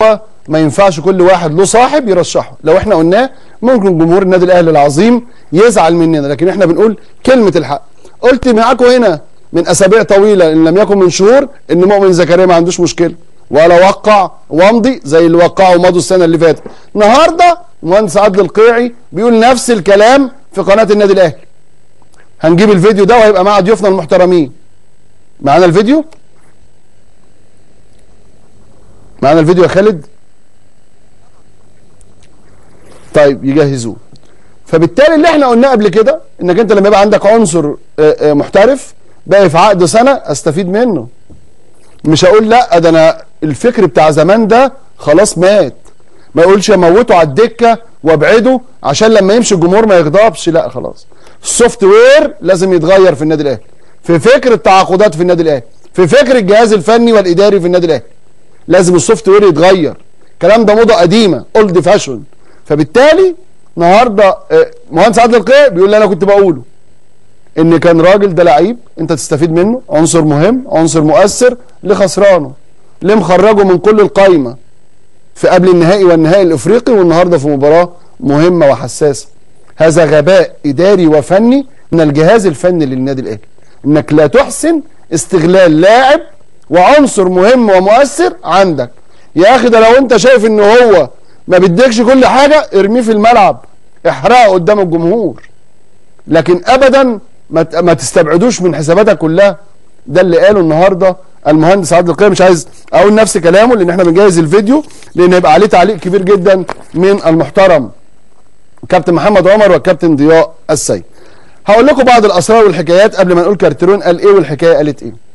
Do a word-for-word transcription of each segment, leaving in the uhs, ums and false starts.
ما ينفعش كل واحد له صاحب يرشحه. لو احنا قلناه ممكن جمهور النادي الاهلي العظيم يزعل مننا، لكن احنا بنقول كلمه الحق. قلت معاكم هنا من اسابيع طويله ان لم يكن من شهور ان مؤمن زكريا ما عندوش مشكله ولا وقع وامضي زي اللي وقعوا ومضوا السنه اللي فاتت. النهارده المهندس عادل القيعي بيقول نفس الكلام في قناه النادي الاهلي. هنجيب الفيديو ده وهيبقى مع ضيوفنا المحترمين. معانا الفيديو؟ معانا الفيديو يا خالد؟ طيب يجهزوه. فبالتالي اللي احنا قلناه قبل كده انك انت لما يبقى عندك عنصر محترف باقي في عقد سنه استفيد منه. مش هقول لا ده انا الفكر بتاع زمان ده خلاص مات، ما يقولش اموته على الدكه وابعده عشان لما يمشي الجمهور ما يغضبش. لا خلاص، السوفت وير لازم يتغير في النادي الاهلي، في فكر التعاقدات في النادي الاهلي، في فكر الجهاز الفني والاداري في النادي الاهلي. لازم السوفت وير يتغير. الكلام ده موضه قديمه، اولد فاشون. فبالتالي النهارده مهندس عادل القيعي بيقول لي انا كنت بقوله ان كان راجل ده لعيب انت تستفيد منه، عنصر مهم، عنصر مؤثر، اللي خسرانه، اللي مخرجه من كل القايمه في قبل النهائي والنهائي الافريقي والنهارده في مباراه مهمه وحساسه. هذا غباء اداري وفني من الجهاز الفني للنادي الاهلي، انك لا تحسن استغلال لاعب وعنصر مهم ومؤثر عندك. يا اخي ده لو انت شايف ان هو ما بيديكش كل حاجه ارميه في الملعب، احرقه قدام الجمهور، لكن ابدا ما تستبعدوش من حساباتك كلها. ده اللي قاله النهارده المهندس عادل القيعي. مش عايز اقول نفس كلامه لان احنا بنجهز الفيديو، لان هيبقى عليه تعليق كبير جدا من المحترم كابتن محمد عمر والكابتن ضياء السيد. هقول لكم بعض الاسرار والحكايات قبل ما نقول كارتيرون قال ايه والحكايه قالت ايه.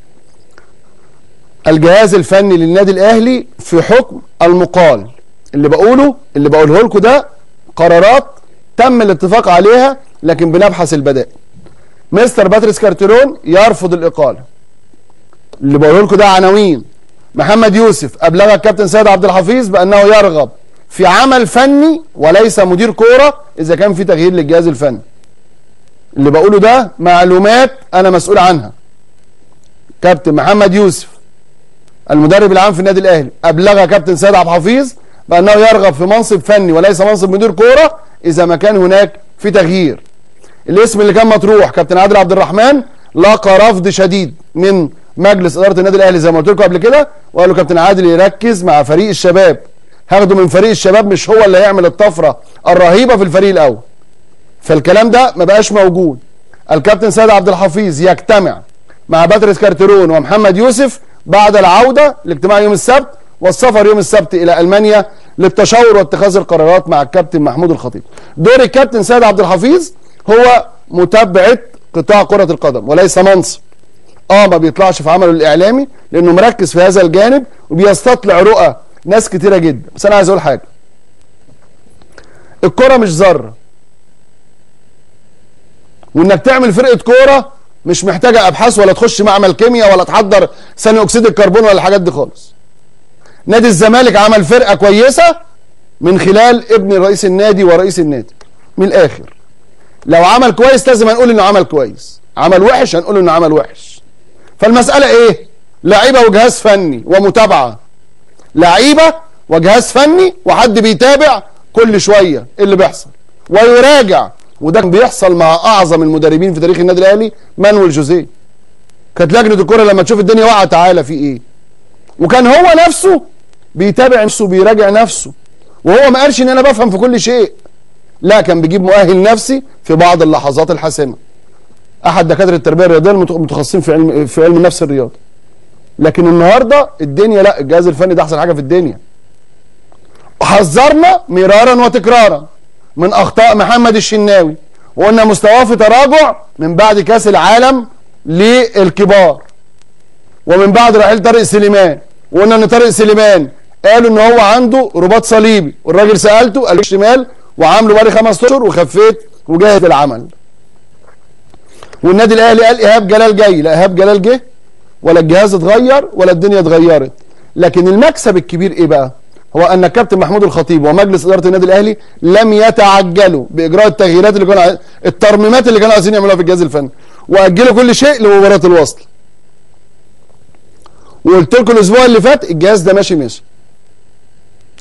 الجهاز الفني للنادي الاهلي في حكم المقال، اللي بقوله اللي بقوله لكم ده قرارات تم الاتفاق عليها لكن بنبحث البدائل. مستر باتريس كارتيرون يرفض الاقاله. اللي بقوله لكم ده عناوين. محمد يوسف ابلغ الكابتن سيد عبد الحفيظ بانه يرغب في عمل فني وليس مدير كوره اذا كان في تغيير للجهاز الفني. اللي بقوله ده معلومات انا مسؤول عنها. كابتن محمد يوسف المدرب العام في النادي الاهلي ابلغ كابتن سيد عبد الحفيظ بانه يرغب في منصب فني وليس منصب مدير كوره اذا ما كان هناك في تغيير. الاسم اللي كان مطروح كابتن عادل عبد الرحمن لاقى رفض شديد من مجلس اداره النادي الاهلي زي ما قلت لكم قبل كده، وقالوا كابتن عادل يركز مع فريق الشباب، هاخده من فريق الشباب مش هو اللي هيعمل الطفره الرهيبه في الفريق الاول. فالكلام ده ما بقاش موجود. الكابتن سيد عبد الحفيظ يجتمع مع باتريس كارتيرون ومحمد يوسف بعد العوده الاجتماع يوم السبت والسفر يوم السبت الى المانيا للتشاور واتخاذ القرارات مع الكابتن محمود الخطيب. دور الكابتن سيد عبد الحفيظ هو متابعه قطاع كره القدم وليس منصب. اه ما بيطلعش في عمله الاعلامي لانه مركز في هذا الجانب وبيستطلع رؤى ناس كتيره جدا. بس انا عايز اقول حاجه، الكره مش ذره، وانك تعمل فرقه كوره مش محتاجه ابحاث ولا تخش معمل كيمياء ولا تحضر ثاني اكسيد الكربون ولا الحاجات دي خالص. نادي الزمالك عمل فرقه كويسه من خلال ابن رئيس النادي ورئيس النادي. من الاخر لو عمل كويس لازم هنقول انه عمل كويس، عمل وحش هنقول انه عمل وحش. فالمساله ايه؟ لعيبه وجهاز فني ومتابعه. لعيبه وجهاز فني وحد بيتابع كل شويه ايه اللي بيحصل ويراجع. وده كان بيحصل مع اعظم المدربين في تاريخ النادي الاهلي مانويل جوزيه. كانت لجنه الكره لما تشوف الدنيا واقعه تعالى في ايه، وكان هو نفسه بيتابع نفسه بيراجع نفسه، وهو ما قالش ان انا بفهم في كل شيء، لا كان بيجيب مؤهل نفسي في بعض اللحظات الحاسمه. احد دكاتره التربيه الرياضيه المتخصصين في علم في علم النفس الرياضي. لكن النهارده الدنيا لا، الجهاز الفني ده احسن حاجه في الدنيا. حذرنا مرارا وتكرارا من اخطاء محمد الشناوي، وقلنا مستواه في تراجع من بعد كاس العالم للكبار ومن بعد رحيل طارق سليمان. وقلنا ان طارق سليمان قالوا ان هو عنده رباط صليبي، والراجل سالته قال شمال وعامله بقالي خمس اشهر وخفيت وجاهز للعمل. والنادي الاهلي قال ايهاب جلال جاي، لا ايهاب جلال جه ولا الجهاز اتغير ولا الدنيا اتغيرت. لكن المكسب الكبير ايه بقى؟ هو ان الكابتن محمود الخطيب ومجلس اداره النادي الاهلي لم يتعجلوا باجراء التغييرات اللي كانوا الترميمات اللي كانوا عايزين يعملوها في الجهاز الفني، واجلوا كل شيء لمباراه الوصل. وقلت لكم الاسبوع اللي فات الجهاز ده ماشي ماشي.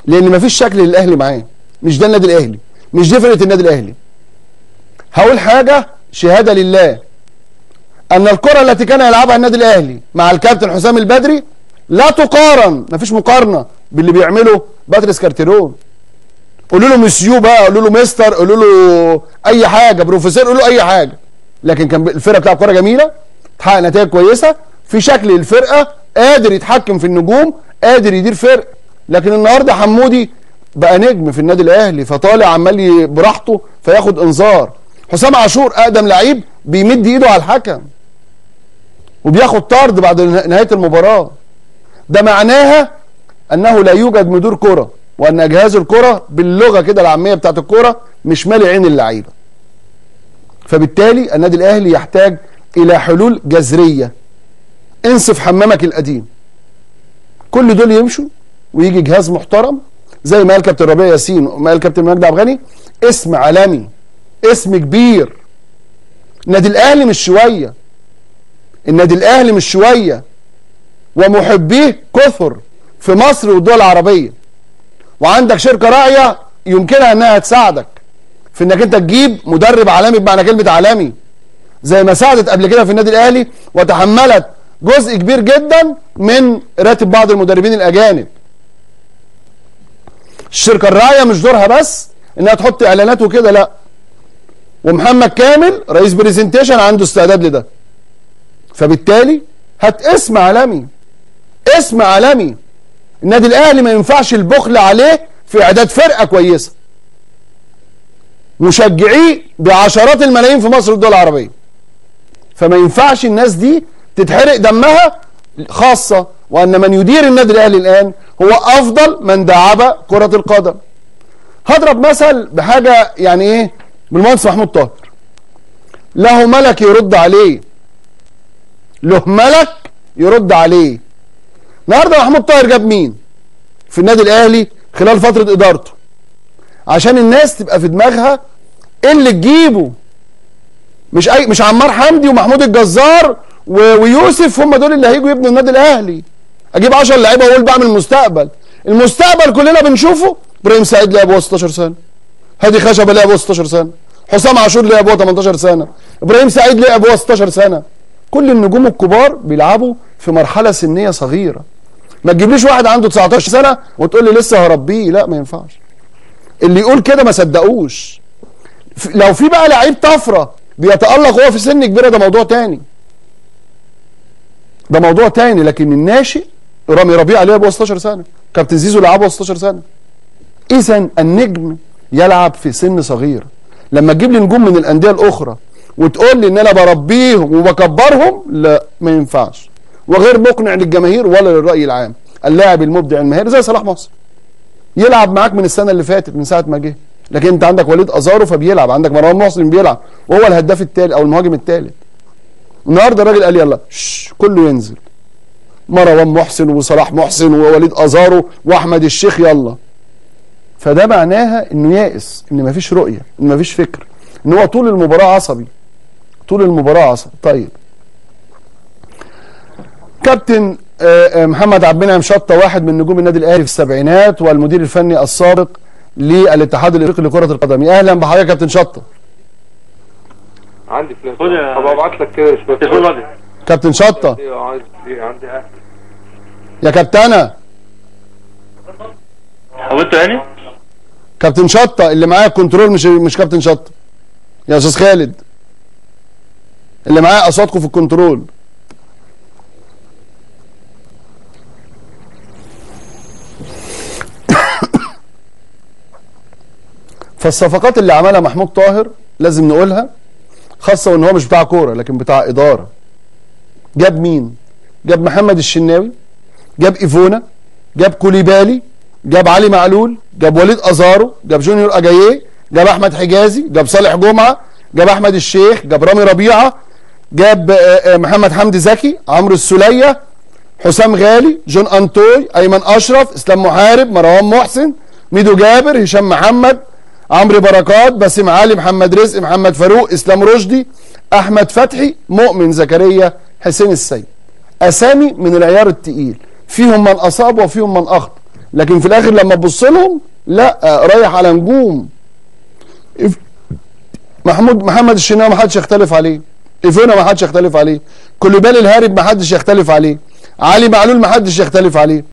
لان مفيش شكل للاهلي معاه، مش ده النادي الاهلي، مش دي فرقه النادي الاهلي. هقول حاجه شهاده لله ان الكره التي كان يلعبها النادي الاهلي مع الكابتن حسام البدري لا تقارن، مفيش مقارنه باللي بيعمله باتريس كارتيرون. قولوا له مسيو بقى، قولوا له مستر، قولوا له اي حاجه، بروفيسور، قولوا له اي حاجه، لكن كان الفرقه بتلعب كوره جميله، تحقق نتائج كويسه، في شكل الفرقه، قادر يتحكم في النجوم، قادر يدير فرقه. لكن النهارده حمودي بقى نجم في النادي الاهلي، فطالع عمال براحته فياخد انذار. حسام عاشور اقدم لعيب بيمد ايده على الحكم وبياخد طرد بعد نهايه المباراه. ده معناها انه لا يوجد مدير كره، وان جهاز الكره باللغه كده العاميه بتاعت الكره مش مالي عين اللعيبه. فبالتالي النادي الاهلي يحتاج الى حلول جذريه. انسف حمامك القديم، كل دول يمشوا ويجي جهاز محترم زي ما قال كابتن ربيع ياسين وما قال كابتن مجدي عبد الغني، اسم عالمي، اسم كبير. النادي الاهلي مش شويه، النادي الاهلي مش شويه، ومحبيه كثر في مصر والدول العربيه. وعندك شركه راعيه يمكنها انها تساعدك في انك انت تجيب مدرب عالمي بمعنى كلمه عالمي، زي ما ساعدت قبل كده في النادي الاهلي وتحملت جزء كبير جدا من راتب بعض المدربين الاجانب. الشركه الراعيه مش دورها بس انها تحط اعلانات وكده، لا. ومحمد كامل رئيس بريزنتيشن عنده استعداد لده. فبالتالي هات اسم عالمي، اسم عالمي. النادي الاهلي ما ينفعش البخل عليه في اعداد فرقه كويسه. مشجعيه بعشرات الملايين في مصر والدول العربيه. فما ينفعش الناس دي تتحرق دمها، خاصه وان من يدير النادي الاهلي الان هو افضل من داعب كره القدم. هضرب مثل بحاجه يعني ايه، بالمهندس محمود طاهر. له ملك يرد عليه، له ملك يرد عليه. النهارده محمود طاهر جاب مين في النادي الاهلي خلال فتره ادارته عشان الناس تبقى في دماغها ايه اللي تجيبه؟ مش اي مش عمار حمدي ومحمود الجزار ويوسف هم دول اللي هيجوا يبنوا النادي الاهلي. اجيب عشرة لعيبه واقول بعمل المستقبل. المستقبل كلنا بنشوفه، ابراهيم سعيد لعب وهو ستاشر سنه، هادي خشبه لعب وهو ستاشر سنه، حسام عاشور لعب وهو تمنتاشر سنه، ابراهيم سعيد لعب وهو ستاشر سنه. كل النجوم الكبار بيلعبوا في مرحله سنيه صغيره. ما تجيبليش واحد عنده تسعتاشر سنه وتقول لي لسه هربيه، لا ما ينفعش. اللي يقول كده ما صدقوش. لو في بقى لعيب طفره بيتالق وهو في سن كبيره ده موضوع تاني، ده موضوع تاني. لكن الناشئ رامي ربيعه لعب وهو ستاشر سنه، كابتن زيزو لعب وهو ستاشر سنه. اذا النجم يلعب في سن صغير. لما تجيب لي نجوم من الانديه الاخرى وتقول لي ان انا بربيهم وبكبرهم، لا ما ينفعش، وغير مقنع للجماهير ولا للراي العام. اللاعب المبدع الماهر زي صلاح محسن يلعب معاك من السنه اللي فاتت من ساعه ما جه، لكن انت عندك وليد ازارو فبيلعب، عندك مروان محسن بيلعب وهو الهداف الثالث او المهاجم الثالث. النهارده الراجل قال يلا شش كله ينزل، مروان محسن وصلاح محسن ووليد ازارو واحمد الشيخ يلا. فده معناها انه يائس، ان مفيش رؤيه، ان مفيش فكر، ان هو طول المباراه عصبي، طول المباراه عصبي. طيب كابتن محمد عبد المنعم شطه واحد من نجوم النادي الاهلي في السبعينات والمدير الفني السابق للاتحاد الافريقي لكره القدم. اهلا بحضرتك يا كابتن شطه. عندي فلوس هبقى ابعت لك كده شويه. كابتن شطه عندي اهل يا كابتنه. هو انت يعني كابتن شطه اللي معايا الكنترول، مش مش كابتن شطه يا استاذ خالد، اللي معايا اصواتكم في الكنترول. فالصفقات اللي عملها محمود طاهر لازم نقولها، خاصه وان هو مش بتاع كوره لكن بتاع اداره. جاب مين؟ جاب محمد الشناوي، جاب ايفونا، جاب كوليبالي، جاب علي معلول، جاب وليد ازارو، جاب جونيور اجاييه، جاب احمد حجازي، جاب صالح جمعه، جاب احمد الشيخ، جاب رامي ربيعه، جاب محمد حمدي زكي، عمرو السوليه، حسام غالي، جون انتوي، ايمن اشرف، اسلام محارب، مروان محسن، ميدو جابر، هشام محمد، عمرو بركات، باسم علي، محمد رزق، محمد فاروق، اسلام رشدي، احمد فتحي، مؤمن زكريا، حسين السيد. اسامي من العيار التقيل، فيهم من اصاب وفيهم من اخطا، لكن في الاخر لما تبص لهم لا رايح على نجوم. محمود محمد الشناوي ما حدش يختلف عليه، ايفونا ما حدش يختلف عليه، كولوبالي الهارب ما حدش يختلف عليه، علي معلول ما حدش يختلف عليه.